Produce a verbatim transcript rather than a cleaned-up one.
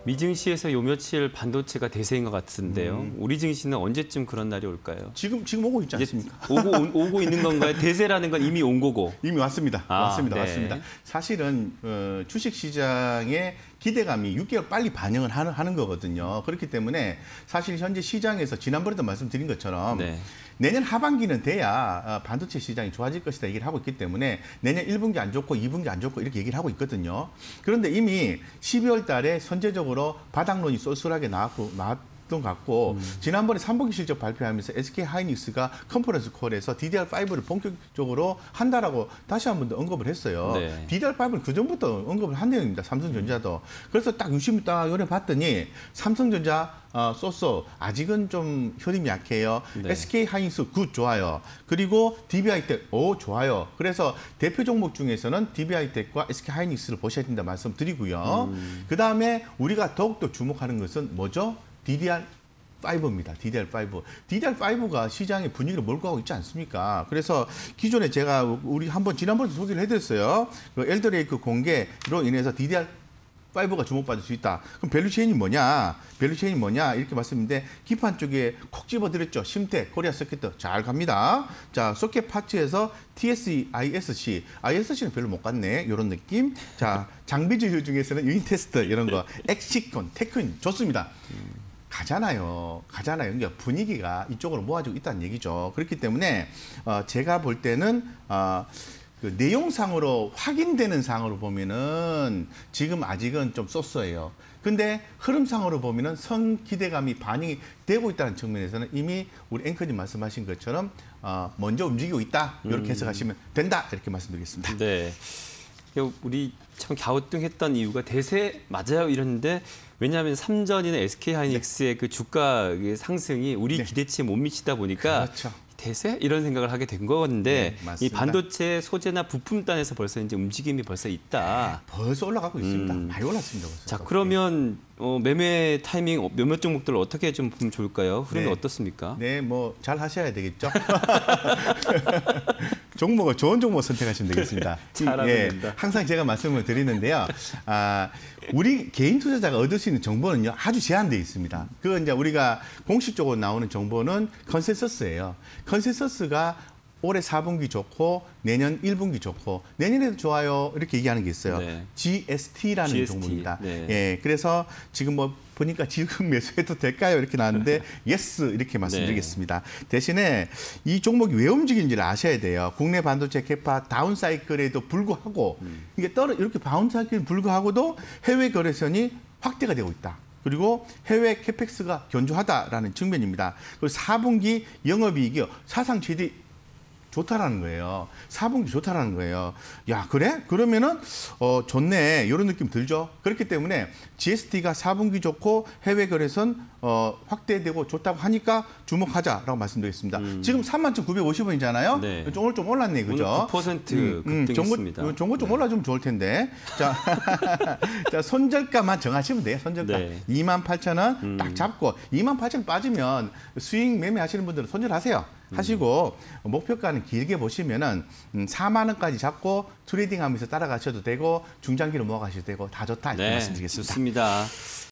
미 증시에서 요 며칠 반도체가 대세인 것 같은데요. 음. 우리 증시는 언제쯤 그런 날이 올까요? 지금 지금 오고 있지 않습니까? 오고 오, 오고 있는 건가요? 대세라는 건 이미 온 거고. 이미 왔습니다. 아, 왔습니다. 네. 왔습니다. 사실은 어, 주식시장의 기대감이 육 개월 빨리 반영을 하는, 하는 거거든요. 그렇기 때문에 사실 현재 시장에서 지난번에도 말씀드린 것처럼 네. 내년 하반기는 돼야 반도체 시장이 좋아질 것이다 얘기를 하고 있기 때문에 내년 일 분기 안 좋고 이 분기 안 좋고 이렇게 얘기를 하고 있거든요. 그런데 이미 십이월 달에 선제적으로 바닥론이 쏠쏠하게 나왔고 나왔던 것 같고 음. 지난번에 삼 분기 실적 발표하면서 에스케이하이닉스가 컨퍼런스 콜에서 디디알 파이브를 본격적으로 한다라고 다시 한 번 더 언급을 했어요. 네. 디디알 파이브는 그전부터 언급을 한 내용입니다. 삼성전자도. 그래서 딱 유심히 딱 요래 봤더니 삼성전자 어, 쏘쏘 아직은 좀 흐름이 약해요. 네. 에스케이하이닉스 굿 좋아요. 그리고 디비아이텍 오 좋아요. 그래서 대표 종목 중에서는 디비아이텍과 에스케이하이닉스를 보셔야 된다 말씀드리고요. 음. 그 다음에 우리가 더욱더 주목하는 것은 뭐죠? 디디알 파이브입니다. 디디알 파이브. 디디알 파이브가 시장의 분위기를 몰고 가고 있지 않습니까? 그래서 기존에 제가 우리 한번 지난번에 소개를 해드렸어요. 그 엘더레이크 공개로 인해서 디디알 파이브가 주목받을 수 있다. 그럼 밸류체인이 뭐냐? 밸류체인이 뭐냐? 이렇게 말씀인데 기판 쪽에 콕 집어드렸죠. 심텍, 코리아 서킷 잘 갑니다. 자, 소켓 파츠에서 티에스이, 아이에스씨. 아이에스씨는 별로 못 갔네. 이런 느낌. 자, 장비주들 중에서는 유인테스트 이런 거. 엑시콘, 테크인 좋습니다. 가잖아요. 가잖아요. 그러니까 분위기가 이쪽으로 모아지고 있다는 얘기죠. 그렇기 때문에 어, 제가 볼 때는 어, 그 내용상으로 확인되는 상으로 보면은 지금 아직은 좀 쏘쏘해요. 근데 흐름상으로 보면은 선 기대감이 반영이 되고 있다는 측면에서는 이미 우리 앵커님 말씀하신 것처럼 어, 먼저 움직이고 있다. 이렇게 해석하시면 된다. 이렇게 말씀드리겠습니다. 네. 우리 참 갸우뚱했던 이유가 대세 맞아요 이랬는데 왜냐하면 삼전이나 에스케이하이닉스의 네. 그 주가 상승이 우리 네. 기대치에 못 미치다 보니까 그렇죠. 대세 이런 생각을 하게 된 건데 네, 이 반도체 소재나 부품단에서 벌써 이제 움직임이 벌써 있다. 벌써 올라가고 있습니다. 음. 많이 올랐습니다. 벌써. 자 그러면 어, 매매 타이밍 몇몇 종목들을 어떻게 좀 보면 좋을까요? 흐름이 네. 어떻습니까? 네, 뭐 잘 하셔야 되겠죠. 종목을 좋은 종목 선택하시면 되겠습니다. 잘하면 예, 된다. 항상 제가 말씀을 드리는데요. 아, 우리 개인 투자자가 얻을 수 있는 정보는요 아주 제한되어 있습니다. 그 이제 우리가 공식적으로 나오는 정보는 컨센서스예요. 컨센서스가 올해 사 분기 좋고 내년 일 분기 좋고 내년에도 좋아요 이렇게 얘기하는 게 있어요. 네. 지에스티라는 지에스티. 종목입니다. 네. 예, 그래서 지금 뭐 보니까 지금 매수해도 될까요? 이렇게 나왔는데 예스 이렇게 말씀드리겠습니다. 네. 대신에 이 종목이 왜 움직이는지를 아셔야 돼요. 국내 반도체 캐파 다운 사이클에도 불구하고 음. 이게 떨어 이렇게 다운 사이클에 불구하고도 해외 거래선이 확대가 되고 있다. 그리고 해외 캐펙스가 견조하다라는 측면입니다. 그리고 사 분기 영업이익이 사상 최대 좋다라는 거예요. 사 분기 좋다라는 거예요. 야, 그래? 그러면은 어 좋네. 이런 느낌 들죠. 그렇기 때문에 지에스티가 사 분기 좋고 해외 거래선 어 확대되고 좋다고 하니까 주목하자라고 말씀드리겠습니다. 음. 지금 삼만 구백오십 원이잖아요. 네. 오늘 좀 올랐네. 그죠? 오늘 구 퍼센트 급등했습니다. 음, 종고 좀 네. 올라주면 좋을 텐데. 자, 자, 손절가만 정하시면 돼요. 손절가. 네. 이만 팔천 원 딱 음. 잡고 이만 팔천 원 빠지면 수익 매매하시는 분들은 손절하세요. 하시고 음. 목표가는 길게 보시면은 사만 원까지 잡고 트레이딩하면서 따라가셔도 되고 중장기로 모아가셔도 되고 다 좋다 이렇게 네, 말씀드리겠습니다. 좋습니다.